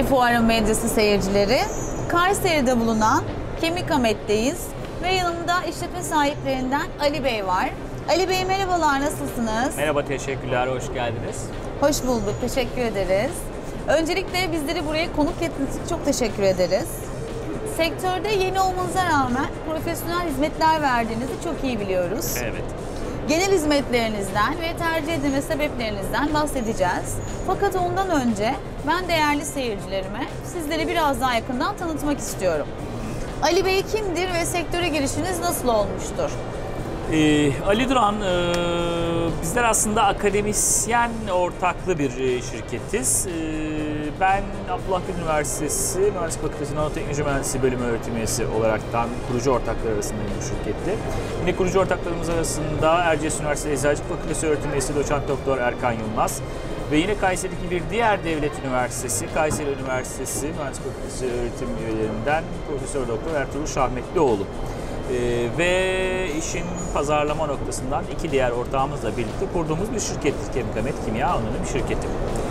Fuarı Medyası seyircileri. Kayseri'de bulunan Kemikamet'teyiz ve yanımda işletme sahiplerinden Ali Bey var. Ali Bey merhabalar, nasılsınız? Merhaba, teşekkürler, hoş geldiniz. Hoş bulduk, teşekkür ederiz. Öncelikle bizleri buraya konuk ettiğiniz için çok teşekkür ederiz. Sektörde yeni olmanıza rağmen profesyonel hizmetler verdiğinizi çok iyi biliyoruz. Evet. Genel hizmetlerinizden ve tercih edilme sebeplerinizden bahsedeceğiz. Fakat ondan önce ben değerli seyircilerime sizleri biraz daha yakından tanıtmak istiyorum. Ali Bey kimdir ve sektöre girişiniz nasıl olmuştur? Ali Duran, bizler aslında akademisyen ortaklı bir şirketiz. Ben Abdullah Gül Üniversitesi Mühendislik Fakültesi Nanoteknoloji Mühendisliği Bölümü öğretim üyesi olaraktan kurucu ortaklar arasındayım bu şirkette. Yine kurucu ortaklarımız arasında Erciyes Üniversitesi Eczacılık Fakültesi öğretim üyesi Doçent Doktor Erkan Yılmaz ve yine Kayseri'deki bir diğer devlet üniversitesi, Kayseri Üniversitesi Mühendislik Fakültesi öğretim üyelerinden Profesör Doktor Ertuğrul Şahmetlioğlu. Ve işin pazarlama noktasından iki diğer ortağımızla birlikte kurduğumuz bir şirkettir. Kemikamet Kimya Anonim bir şirketi.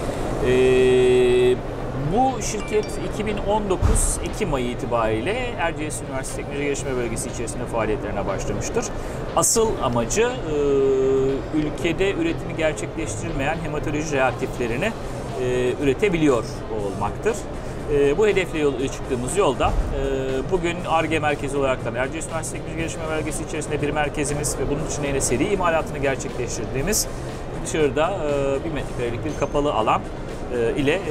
Bu şirket 2019 Ekim ayı itibariyle Erciyes Üniversitesi Teknoloji Gelişme Bölgesi içerisinde faaliyetlerine başlamıştır. Asıl amacı ülkede üretimi gerçekleştirilmeyen hematoloji reaktiflerini üretebiliyor olmaktır. Bu hedefle çıktığımız yolda bugün Ar-Ge merkezi olaraktan Erciyes Üniversitesi Teknoloji Gelişme Bölgesi içerisinde bir merkezimiz ve bunun içinde yine seri imalatını gerçekleştirdiğimiz dışarıda 1 metrekarelik bir kapalı alan ile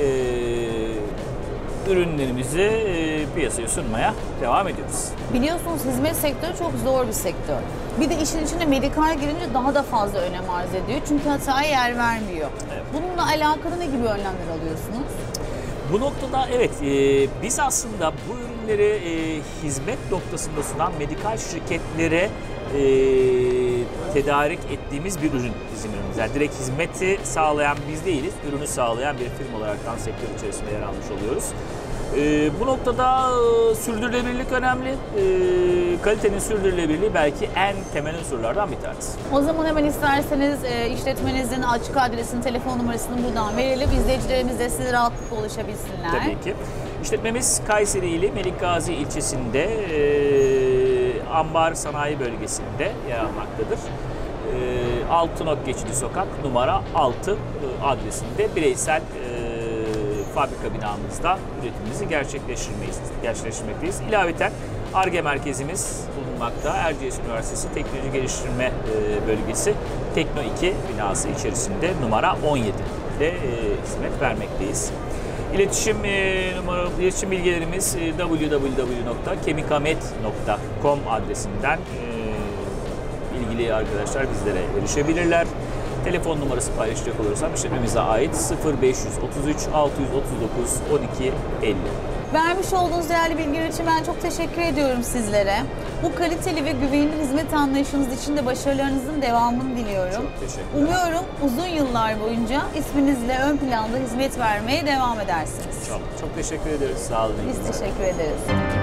ürünlerimizi piyasaya sunmaya devam ediyoruz. Biliyorsunuz hizmet sektörü çok zor bir sektör. Bir de işin içine medikal girince daha da fazla önem arz ediyor. Çünkü hataya yer vermiyor. Evet. Bununla alakalı ne gibi önlemler alıyorsunuz? Bu noktada evet, biz aslında bu ürünleri hizmet noktasında sunan medikal şirketlere tedarik ettiğimiz bir ürün bizim ürünümüz. Yani direkt hizmeti sağlayan biz değiliz, ürünü sağlayan bir firma olaraktan sektör içerisinde yer almış oluyoruz. Bu noktada sürdürülebilirlik önemli. Kalitenin sürdürülebilirliği belki en temel unsurlardan bir tanesi. O zaman hemen isterseniz işletmenizin açık adresini, telefon numarasını buradan verelim. İzleyicilerimiz de size rahatlıkla ulaşabilsinler. Tabii ki. İşletmemiz Kayseri ili Melikgazi ilçesinde Ambar Sanayi Bölgesi'nde yer almaktadır. Altınok Geçici Sokak numara 6 adresinde bireysel fabrika binamızda üretimimizi gerçekleştirmekteyiz. İlaveten Ar-Ge merkezimiz bulunmakta. Erciyes Üniversitesi Teknoloji Geliştirme Bölgesi Tekno 2 binası içerisinde numara 17'de hizmet vermekteyiz. İletişim bilgilerimiz www.kemikamet.com adresinden ilgili arkadaşlar bizlere erişebilirler. Telefon numarası paylaşacak olursam işletmemize ait 0533 639 12 50. Vermiş olduğunuz değerli bilgiler için ben çok teşekkür ediyorum sizlere. Bu kaliteli ve güvenilir hizmet anlayışınız için de başarılarınızın devamını diliyorum. Çok teşekkürler. Umuyorum uzun yıllar boyunca isminizle ön planda hizmet vermeye devam edersiniz. Çok teşekkür ederiz. Sağ olun. Biz teşekkür ederiz.